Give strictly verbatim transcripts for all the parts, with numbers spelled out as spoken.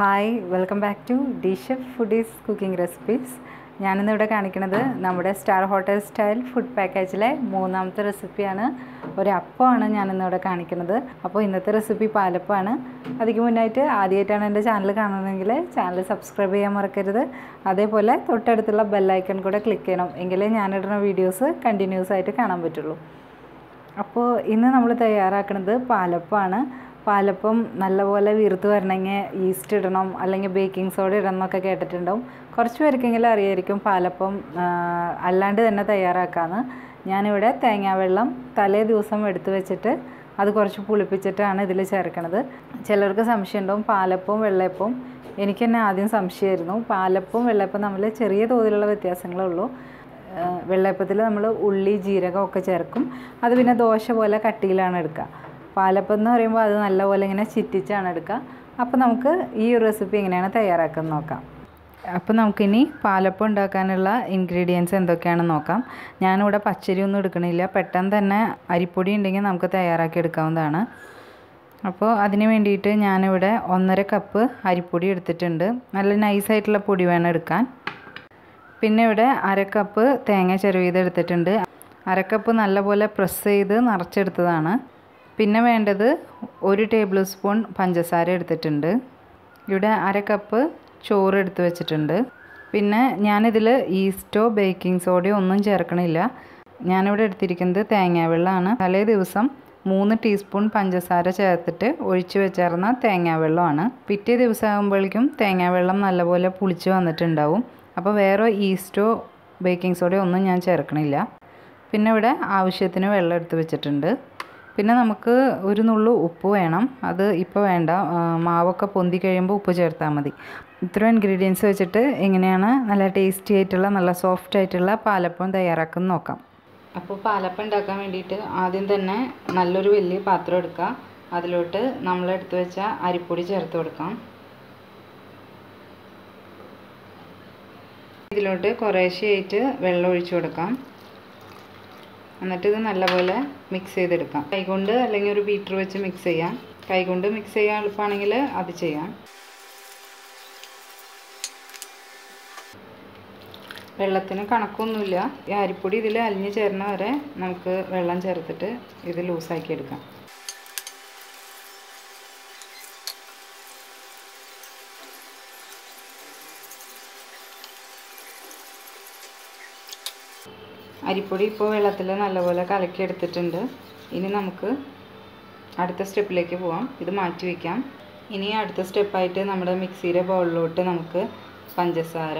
Hi welcome back to the chef foodies cooking recipes. ഞാനിന്നിവിടെ കാണിക്കുന്നത് നമ്മുടെ സ്റ്റാർ ഹോട്ടൽ സ്റ്റൈൽ ഫുഡ് പാക്കേജിലെ മൂന്നാമത്തെ റെസിപ്പിയാണ്. ഒരു അപ്പമാണ് ഞാനിന്നിവിടെ കാണിക്കുന്നത്. അപ്പോൾ ഇന്നത്തെ റെസിപ്പി പാലപ്പമാണ്. അതിന് മുന്നായിട്ട് ആദ്യമായിട്ടാണ് എൻ്റെ ചാനൽ കാണുന്നതെങ്കിൽ ചാനൽ സബ്സ്ക്രൈബ് ചെയ്യാൻ മറക്കരുത്. അതേപോലെ തൊട്ടടുത്തുള്ള ബെല്ലൈക്കൺ കൂടെ ക്ലിക്ക് ചെയ്യണം, എങ്കിലേ ഞാനിടുന്ന വീഡിയോസ് കണ്ടിന്യൂസ് ആയിട്ട് കാണാൻ പറ്റുള്ളൂ. അപ്പോൾ ഇന്ന് നമ്മൾ തയ്യാറാക്കുന്നത് പാലപ്പമാണ്. പാലപ്പം നല്ലപോലെ വീർത്ത് വരണമെങ്കിൽ ഈസ്റ്റ് ഇടണം, അല്ലെങ്കിൽ ബേക്കിംഗ് സോഡ ഇടണം എന്നൊക്കെ കേട്ടിട്ടുണ്ടാവും. കുറച്ച് പേർക്കെങ്കിലും അറിയായിരിക്കും പാലപ്പം അല്ലാണ്ട് തന്നെ തയ്യാറാക്കാമെന്ന്. ഞാനിവിടെ തേങ്ങാവെള്ളം തലേ ദിവസം എടുത്ത് വെച്ചിട്ട് അത് കുറച്ച് പുളിപ്പിച്ചിട്ടാണ് ഇതിൽ ചേർക്കണത്. ചിലർക്ക് സംശയം ഉണ്ടാവും പാലപ്പവും വെള്ളയപ്പവും. എനിക്ക് തന്നെ ആദ്യം സംശയമായിരുന്നു. പാലപ്പവും വെള്ളയപ്പവും തമ്മിൽ ചെറിയ തോതിലുള്ള വ്യത്യാസങ്ങളേ ഉള്ളൂ. വെള്ളയപ്പത്തിൽ നമ്മൾ ഉള്ളി ജീരകം ഒക്കെ ചേർക്കും. അത് പിന്നെ ദോശ പോലെ കട്ടിയിലാണ് എടുക്കുക. പാലപ്പം എന്ന് പറയുമ്പോൾ അത് നല്ലപോലെ ഇങ്ങനെ ചിറ്റിച്ചാണ് എടുക്കുക. അപ്പോൾ നമുക്ക് ഈ റെസിപ്പി എങ്ങനെയാണ് തയ്യാറാക്കുന്നത് നോക്കാം. അപ്പോൾ നമുക്കിനി പാലപ്പം ഉണ്ടാക്കാനുള്ള ഇൻഗ്രീഡിയൻസ് എന്തൊക്കെയാണെന്ന് നോക്കാം. ഞാനിവിടെ പച്ചരി ഒന്നും എടുക്കണില്ല, പെട്ടെന്ന് തന്നെ അരിപ്പൊടി ഉണ്ടെങ്കിൽ നമുക്ക് തയ്യാറാക്കി എടുക്കാവുന്നതാണ്. അപ്പോൾ അതിന് വേണ്ടിയിട്ട് ഞാനിവിടെ ഒന്നര കപ്പ് അരിപ്പൊടി എടുത്തിട്ടുണ്ട്. നല്ല നൈസായിട്ടുള്ള പൊടി വേണം എടുക്കാൻ. പിന്നെ ഇവിടെ അരക്കപ്പ് തേങ്ങ ചിരവിയത് എടുത്തിട്ടുണ്ട്. അരക്കപ്പ് നല്ലപോലെ പ്രസ് ചെയ്ത് നിറച്ചെടുത്തതാണ്. പിന്നെ വേണ്ടത് ഒരു ടേബിൾ സ്പൂൺ പഞ്ചസാര എടുത്തിട്ടുണ്ട്. ഇവിടെ അര കപ്പ് ചോറ് എടുത്ത് വെച്ചിട്ടുണ്ട്. പിന്നെ ഞാനിതിൽ ഈസ്റ്റോ ബേക്കിംഗ് സോഡയോ ഒന്നും ചേർക്കണില്ല. ഞാനിവിടെ എടുത്തിരിക്കുന്നത് തേങ്ങാവെള്ളമാണ്. തലേ ദിവസം മൂന്ന് ടീസ്പൂൺ പഞ്ചസാര ചേർത്തിട്ട് ഒഴിച്ച് വെച്ചേർന്ന തേങ്ങാവെള്ളമാണ്. പിറ്റേ ദിവസം ആകുമ്പോഴേക്കും തേങ്ങാവെള്ളം നല്ലപോലെ പുളിച്ച് വന്നിട്ടുണ്ടാവും. അപ്പോൾ വേറെ ഈസ്റ്റോ ബേക്കിംഗ് സോഡയോ ഒന്നും ഞാൻ ചേർക്കണില്ല. പിന്നെ ഇവിടെ ആവശ്യത്തിന് വെള്ളം എടുത്ത് വെച്ചിട്ടുണ്ട്. പിന്നെ നമുക്ക് ഒരു നുള്ളു ഉപ്പ് വേണം. അത് ഇപ്പോൾ വേണ്ട, മാവൊക്കെ പൊന്തി കഴിയുമ്പോൾ ഉപ്പ് ചേർത്താൽ മതി. ഇത്രയും ഇൻഗ്രീഡിയൻസ് വെച്ചിട്ട് എങ്ങനെയാണ് നല്ല ടേസ്റ്റി ആയിട്ടുള്ള നല്ല സോഫ്റ്റ് ആയിട്ടുള്ള പാലപ്പം തയ്യാറാക്കുന്ന നോക്കാം. അപ്പോൾ പാലപ്പം ഉണ്ടാക്കാൻ വേണ്ടിയിട്ട് ആദ്യം തന്നെ നല്ലൊരു വലിയ പാത്രം എടുക്കുക. അതിലോട്ട് നമ്മളെടുത്ത് വെച്ച അരിപ്പൊടി ചേർത്ത് കൊടുക്കാം. ഇതിലോട്ട് കുറേശ്ശെയായിട്ട് വെള്ളം ഒഴിച്ചു കൊടുക്കാം. എന്നിട്ട് ഇത് നല്ലപോലെ മിക്സ് ചെയ്തെടുക്കാം. കൈകൊണ്ട് അല്ലെങ്കിൽ ഒരു ബീറ്റർ വെച്ച് മിക്സ് ചെയ്യാം. കൈകൊണ്ട് മിക്സ് ചെയ്യാൻ എളുപ്പമാണെങ്കിൽ അത് ചെയ്യാം. വെള്ളത്തിന് കണക്കൊന്നുമില്ല. ഈ അരിപ്പൊടി ഇതിൽ അലിഞ്ഞ് ചേരുന്ന വരെ നമുക്ക് വെള്ളം ചേർത്തിട്ട് ഇത് ലൂസാക്കി എടുക്കാം. അരിപ്പൊടി ഇപ്പോൾ വെള്ളത്തിൽ നല്ലപോലെ കലക്കി എടുത്തിട്ടുണ്ട്. ഇനി നമുക്ക് അടുത്ത സ്റ്റെപ്പിലേക്ക് പോവാം. ഇത് മാറ്റി വയ്ക്കാം. ഇനി അടുത്ത സ്റ്റെപ്പായിട്ട് നമ്മുടെ മിക്സിയുടെ ബൗളിലോട്ട് നമുക്ക് പഞ്ചസാര,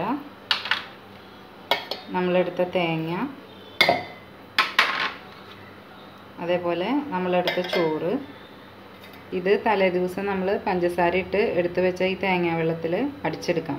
നമ്മളെടുത്ത തേങ്ങ, അതേപോലെ നമ്മളെടുത്ത ചോറ്, ഇത് തലേ ദിവസം നമ്മൾ പഞ്ചസാര ഇട്ട് എടുത്ത് വെച്ച ഈ തേങ്ങാ വെള്ളത്തിൽ അടിച്ചെടുക്കാം.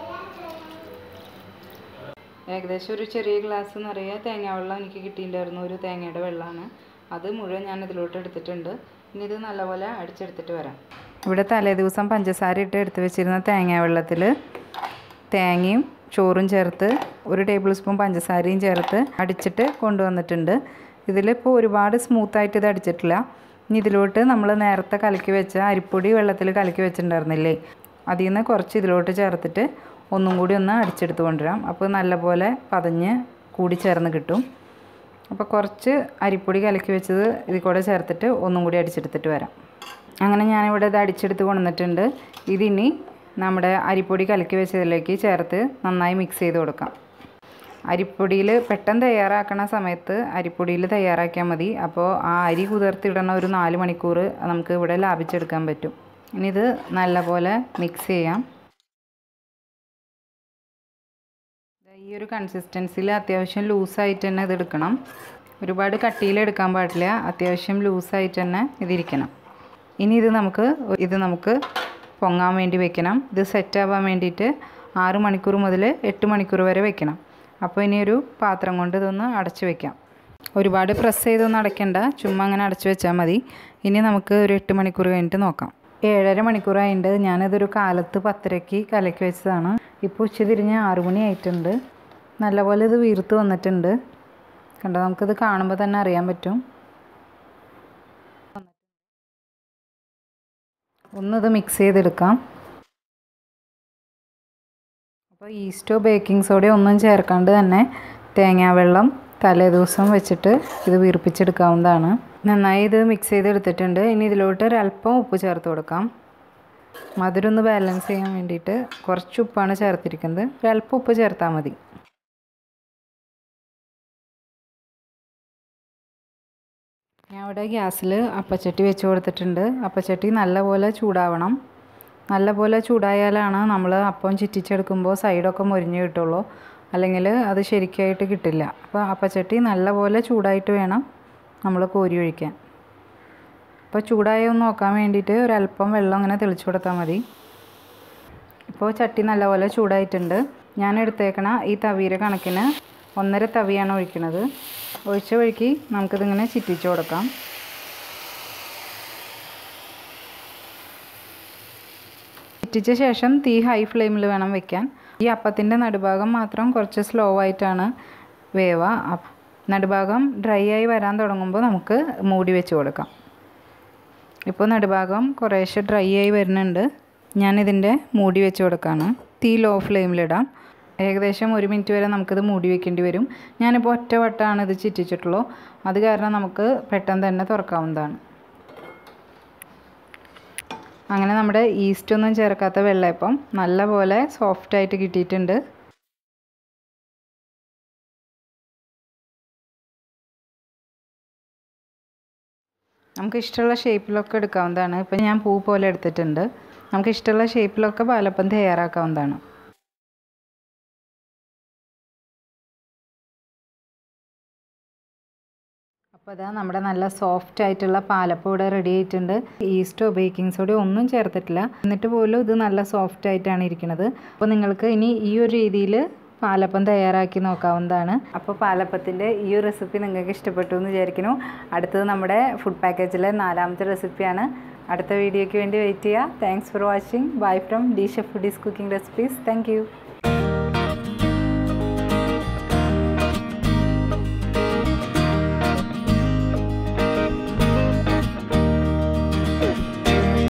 ഏകദേശം ഒരു ചെറിയ ഗ്ലാസ് നിറയെ തേങ്ങാവെള്ളം എനിക്ക് കിട്ടിയിട്ടുണ്ടായിരുന്നു. ഒരു തേങ്ങയുടെ വെള്ളമാണ് അത്. മുഴുവൻ ഞാൻ ഇതിലോട്ട് എടുത്തിട്ടുണ്ട്. ഇനി ഇത് നല്ലപോലെ അടിച്ചെടുത്തിട്ട് വരാം. ഇവിടെ തലേ ദിവസം പഞ്ചസാര ഇട്ട് എടുത്ത് വെച്ചിരുന്ന തേങ്ങാവെള്ളത്തിൽ തേങ്ങയും ചോറും ചേർത്ത് ഒരു ടേബിൾ സ്പൂൺ പഞ്ചസാരയും ചേർത്ത് അടിച്ചിട്ട് കൊണ്ടുവന്നിട്ടുണ്ട്. ഇതിലിപ്പോൾ ഒരുപാട് സ്മൂത്തായിട്ട് ഇത് അടിച്ചിട്ടില്ല. ഇനി ഇതിലോട്ട് നമ്മൾ നേരത്തെ കലക്കി വെച്ച അരിപ്പൊടി വെള്ളത്തിൽ കലക്കി വെച്ചിട്ടുണ്ടായിരുന്നില്ലേ, അതിൽ നിന്ന് കുറച്ച് ഇതിലോട്ട് ചേർത്തിട്ട് ഒന്നും കൂടി ഒന്ന് അടിച്ചെടുത്ത് കൊണ്ടുവരാം. അപ്പോൾ നല്ലപോലെ പതഞ്ഞ് കൂടി ചേർന്ന് കിട്ടും. അപ്പോൾ കുറച്ച് അരിപ്പൊടി കലക്കി വെച്ചത് ഇതിൽ കൂടെ ചേർത്തിട്ട് ഒന്നും കൂടി അടിച്ചെടുത്തിട്ട് വരാം. അങ്ങനെ ഞാനിവിടെ ഇത് അടിച്ചെടുത്ത് കൊണ്ടുവന്നിട്ടുണ്ട്. ഇതിനി നമ്മുടെ അരിപ്പൊടി കലക്കി വെച്ചതിലേക്ക് ചേർത്ത് നന്നായി മിക്സ് ചെയ്ത് കൊടുക്കാം. അരിപ്പൊടിയിൽ പെട്ടെന്ന് തയ്യാറാക്കണ സമയത്ത് അരിപ്പൊടിയിൽ തയ്യാറാക്കിയാൽ മതി. അപ്പോൾ ആ അരി കുതിർത്തിടണ ഒരു നാല് മണിക്കൂർ നമുക്ക് ഇവിടെ ലാഭിച്ചെടുക്കാൻ പറ്റും. ഇനി ഇത് നല്ലപോലെ മിക്സ് ചെയ്യാം. ഈ ഒരു കൺസിസ്റ്റൻസിയിൽ അത്യാവശ്യം ലൂസായിട്ട് തന്നെ ഇത് എടുക്കണം. ഒരുപാട് കട്ടിയിലെടുക്കാൻ പാടില്ല, അത്യാവശ്യം ലൂസായിട്ട് തന്നെ ഇതിരിക്കണം. ഇനി ഇത് നമുക്ക് ഇത് നമുക്ക് പൊങ്ങാൻ വേണ്ടി വെക്കണം. ഇത് സെറ്റാവാൻ വേണ്ടിയിട്ട് ആറ് മണിക്കൂർ മുതൽ എട്ട് മണിക്കൂർ വരെ വെക്കണം. അപ്പോൾ ഇനി ഒരു പാത്രം കൊണ്ട് ഇതൊന്ന് അടച്ചു വെക്കാം. ഒരുപാട് പ്രസ് ചെയ്തൊന്നും അടയ്ക്കണ്ട, ചുമ്മാ അങ്ങനെ അടച്ചു വെച്ചാൽ മതി. ഇനി നമുക്ക് ഒരു എട്ട് മണിക്കൂർ കഴിഞ്ഞിട്ട് നോക്കാം. ഏഴര മണിക്കൂറായിട്ടുണ്ട്. ഞാനിതൊരു കാലത്ത് പത്തരയ്ക്ക് കലക്കി വെച്ചതാണ്. ഇപ്പോൾ ഉച്ച തിരിഞ്ഞ് ആറു മണി ആയിട്ടുണ്ട്. നല്ലപോലെ ഇത് വീർത്ത് വന്നിട്ടുണ്ട്. കണ്ടോ, നമുക്കിത് കാണുമ്പോൾ തന്നെ അറിയാൻ പറ്റും. ഒന്നിത് മിക്സ് ചെയ്തെടുക്കാം. അപ്പോൾ ഈസ്റ്റോ ബേക്കിംഗ് സോഡ ഒന്നും ചേർക്കാണ്ട് തന്നെ തേങ്ങാവെള്ളം തലേ ദിവസം വെച്ചിട്ട് ഇത് വീർപ്പിച്ചെടുക്കാവുന്നതാണ്. നന്നായി ഇത് മിക്സ് ചെയ്തെടുത്തിട്ടുണ്ട്. ഇനി ഇതിലോട്ട് ഒരല്പം ഉപ്പ് ചേർത്ത് കൊടുക്കാം. മധുരം ഒന്ന് ബാലൻസ് ചെയ്യാൻ വേണ്ടിയിട്ട് കുറച്ച് ഉപ്പാണ് ചേർത്തിരിക്കുന്നത്. ഒരല്പം ഉപ്പ് ചേർത്താൽ മതി. ഞാൻ ഇവിടെ ഗ്യാസിൽ അപ്പച്ചട്ടി വെച്ച് കൊടുത്തിട്ടുണ്ട്. അപ്പച്ചട്ടി നല്ലപോലെ ചൂടാവണം. നല്ലപോലെ ചൂടായാലാണ് നമ്മൾ അപ്പം ചുറ്റിച്ചെടുക്കുമ്പോൾ സൈഡൊക്കെ മൊരിഞ്ഞ് കിട്ടുള്ളൂ. അല്ലെങ്കിൽ അത് ശരിക്കായിട്ട് കിട്ടില്ല. അപ്പോൾ അപ്പച്ചട്ടി നല്ലപോലെ ചൂടായിട്ട് വേണം നമ്മൾ കോരി ഒഴിക്കാൻ. അപ്പോൾ ചൂടായോ എന്ന് നോക്കാൻ വേണ്ടിയിട്ട് ഒരല്പം വെള്ളം ഇങ്ങനെ തെളിച്ച് കൊടുത്താൽ മതി. ഇപ്പോൾ ചട്ടി നല്ലപോലെ ചൂടായിട്ടുണ്ട്. ഞാൻ എടുത്തേക്കണ ഈ തവിയുടെ കണക്കിന് ഒന്നര തവിയാണ് ഒഴിക്കുന്നത്. ഒഴിച്ച വഴിക്ക് നമുക്കിതിങ്ങനെ ചുറ്റിച്ച് കൊടുക്കാം. ചുറ്റിച്ച ശേഷം തീ ഹൈ ഫ്ലെയിമിൽ വേണം വെക്കാൻ. ഈ അപ്പത്തിൻ്റെ നടുഭാഗം മാത്രം കുറച്ച് സ്ലോ ആയിട്ടാണ് വേവ. നടുഭാഗം ഡ്രൈ ആയി വരാൻ തുടങ്ങുമ്പോൾ നമുക്ക് മൂടി വെച്ച് കൊടുക്കാം. ഇപ്പോൾ നടുഭാഗം കുറേശ്ശെ ഡ്രൈ ആയി വരുന്നുണ്ട്. ഞാനിതിൻ്റെ മൂടി വെച്ച് കൊടുക്കുകയാണ്. തീ ലോ ഫ്ലെയിമിലിടാം. ഏകദേശം ഒരു മിനിറ്റ് വരെ നമുക്കിത് മൂടി വെക്കേണ്ടി വരും. ഞാനിപ്പോൾ ഒറ്റ വട്ടമാണ് ഇത് ചുറ്റിച്ചിട്ടുള്ളൂ. അത് കാരണം നമുക്ക് പെട്ടെന്ന് തന്നെ തുറക്കാവുന്നതാണ്. അങ്ങനെ നമ്മുടെ ഈസ്റ്റൊന്നും ചേർക്കാത്ത വെള്ളയപ്പം നല്ലപോലെ സോഫ്റ്റായിട്ട് കിട്ടിയിട്ടുണ്ട്. നമുക്ക് ഇഷ്ടമുള്ള ഷേപ്പിലൊക്കെ എടുക്കാവുന്നതാണ്. ഇപ്പം ഞാൻ പൂ പോലെ എടുത്തിട്ടുണ്ട്. നമുക്ക് ഇഷ്ടമുള്ള ഷേപ്പിലൊക്കെ പാലപ്പം തയ്യാറാക്കാവുന്നതാണ്. അപ്പോൾ അതാ നമ്മുടെ നല്ല സോഫ്റ്റ് ആയിട്ടുള്ള പാലപ്പം ഇവിടെ റെഡി ആയിട്ടുണ്ട്. ഈസ്റ്റോ ബേക്കിംഗ് സോഡ ഒന്നും ചേർത്തിട്ടില്ല. എന്നിട്ട് പോലും ഇത് നല്ല സോഫ്റ്റ് ആയിട്ടാണ് ഇരിക്കുന്നത്. അപ്പോൾ നിങ്ങൾക്ക് ഇനി ഈ ഒരു രീതിയിൽ പാലപ്പം തയ്യാറാക്കി നോക്കാവുന്നതാണ്. അപ്പോൾ പാലപ്പത്തിൻ്റെ ഈ ഒരു റെസിപ്പി നിങ്ങൾക്ക് ഇഷ്ടപ്പെട്ടു എന്ന് വിചാരിക്കുന്നു. അടുത്തത് നമ്മുടെ ഫുഡ് പാക്കേജിലെ നാലാമത്തെ റെസിപ്പിയാണ്. അടുത്ത വീഡിയോയ്ക്ക് വേണ്ടി വെയിറ്റ് ചെയ്യുക. Thanks for watching. Bye from the chef foodies cooking recipes. Thank U.